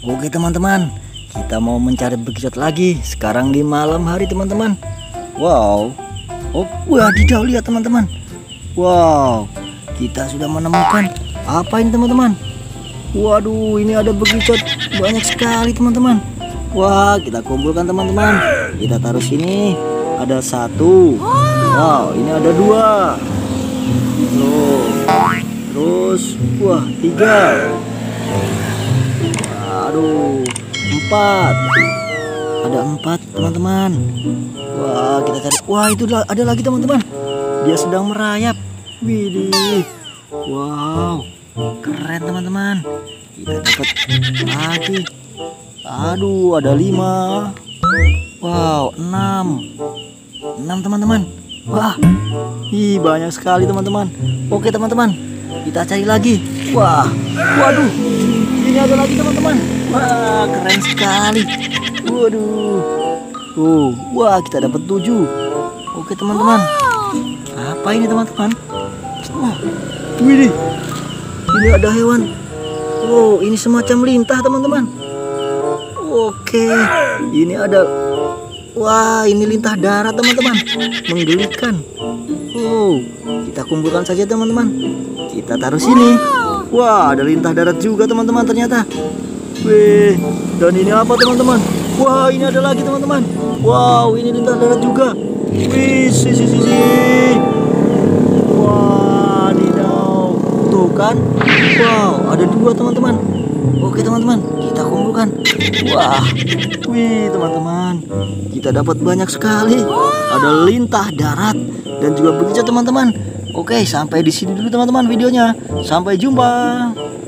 Oke teman-teman, kita mau mencari bekicot lagi. Sekarang di malam hari teman-teman. Wow. Oh, wadidaw, lihat teman-teman. Wow, kita sudah menemukan apa ini teman-teman? Waduh, ini ada bekicot banyak sekali teman-teman. Wah, kita kumpulkan teman-teman. Kita taruh sini. Ada satu. Wow, ini ada dua. Loh. Terus, wah, tiga. Aduh, empat. Ada empat teman-teman. Wah, kita cari. Wah, itu ada lagi teman-teman. Dia sedang merayap. Widih. Wow, keren teman-teman. Kita dapat lagi. Aduh, ada 5. Wow, 6 teman-teman. Wah, banyak sekali teman-teman. Oke teman-teman, kita cari lagi. Wah, waduh, ini ada lagi teman-teman. Wah, keren sekali. Waduh. Wah, kita dapat 7. Oke teman-teman. Apa ini teman-teman? Wah, widih. Ini ada hewan. Oh, ini semacam lintah teman-teman. Oke, ini ada. Wah, ini lintah darat teman-teman. Menggelikan. Oh, kita kumpulkan saja teman-teman. Kita taruh sini. Wah, ada lintah darat juga teman-teman ternyata. Wih, dan ini apa teman-teman? Wah, ini ada lagi teman-teman. Wow, ini lintah darat juga. Wih, wadidaw. Tuh kan? Wow, ada 2 teman-teman. Oke teman-teman, kita kumpulkan. Wah, wih teman-teman, kita dapat banyak sekali. Ada lintah darat dan juga bekicot teman-teman. Oke, sampai di sini dulu teman-teman videonya. Sampai jumpa.